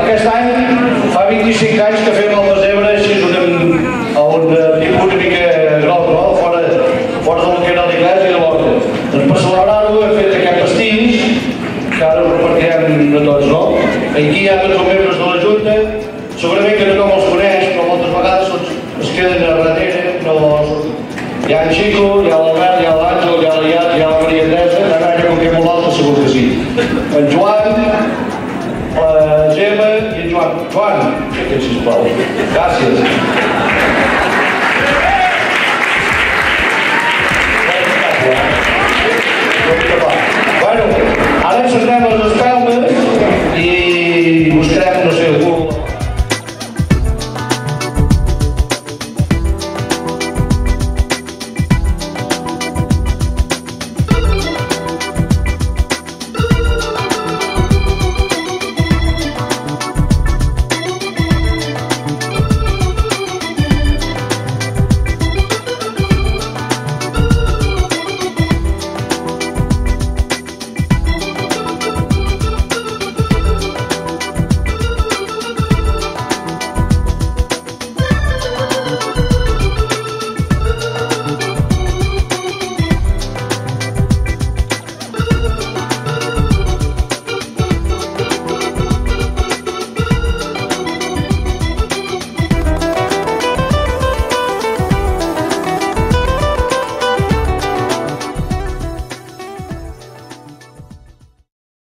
Aquest any fa 25 anys que fem el desembre així a un tipus una mica gros, no? Fora del que era l'església i de l'horta. Doncs per celebrar-ho hem fet aquest pastís, que ara ho repartirem a tots, no? Aquí hi ha tots els membres de la Junta, segurament que tothom els coneix, però moltes vegades es queden a darrere, hi ha en Xico, hi ha l'Albert, hi ha l'Àngel, hi ha l'Iat, hi ha la Maria Teresa, ara ja com que molt alta segur que sí. En Joan, la Gemma i en Joan. Joan, que sisplau. Gràcies. Bueno, ara ens centrem a les espelmes i buscarem